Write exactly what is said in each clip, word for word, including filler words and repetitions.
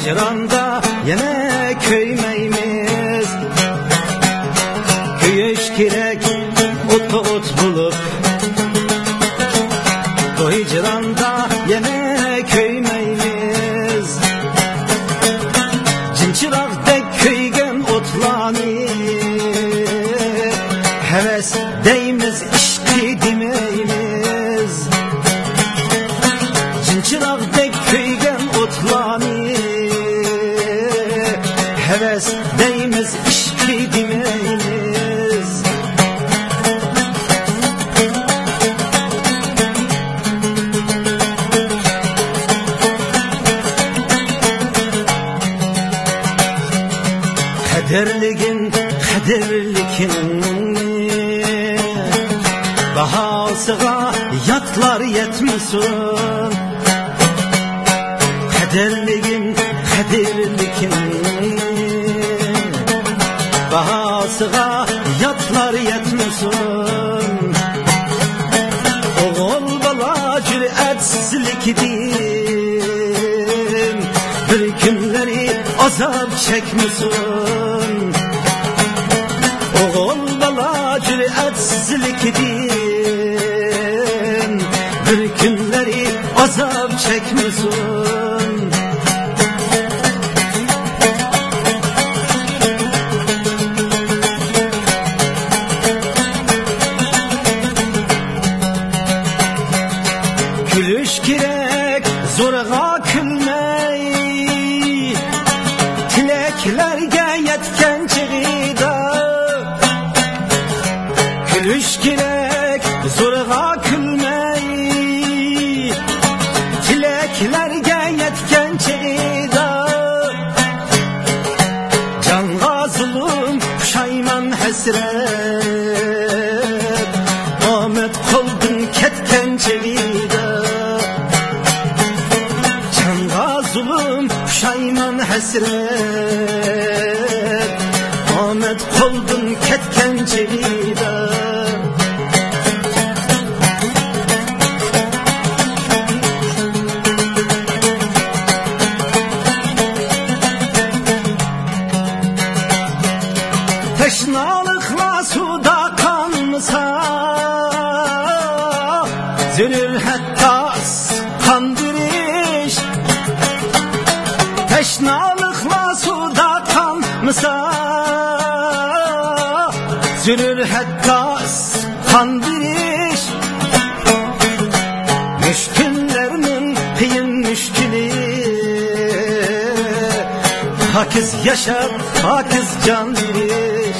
hicranda yine köymeyimiz. Köyüş gerek ot ot bulup, bu hicranda yine köymeyimiz. Cinçiraqdek köygen otlani, heves deyimiz işki demeyimiz. Cinçiraqdek köygen otlani, heves deyimiz işki demeyimiz. Kaderligin, kaderlikin bahasıga yatlar yetmesin. Kaderligin, kaderlikin bahasıga yatlar yetmesin. Oğul bala cüretsizlikdin, bir günleri azap çekmesin. Oğul bala cüretsizlikdin, bir günleri azap çekmesin. Gülüş gerek zorga külmey, tileklerge yetken çığida. Gülüş gerek zorga külmey, tileklerge yetken çığida. Canga zulüm, puşayman hasret, Ahmet koldun ketken çığida. Canga zulüm, puşayman hasret, Ahmet koldun ketken çığida. Teşnalıkla suda kanmısa, zülül hatta kandırış. Teşnalıkla suda kanmısa, zülül hatta kandırış. Müşküllerinin kıyın müşkülü, hakiz yaşar, hakiz can verir.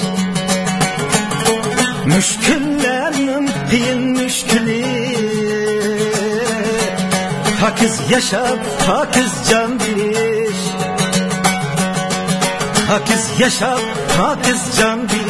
Müşküllerinin kıyın müşkülü, hakiz yaşar, hakiz can verir. Hakiz yaşar, hakiz can verir.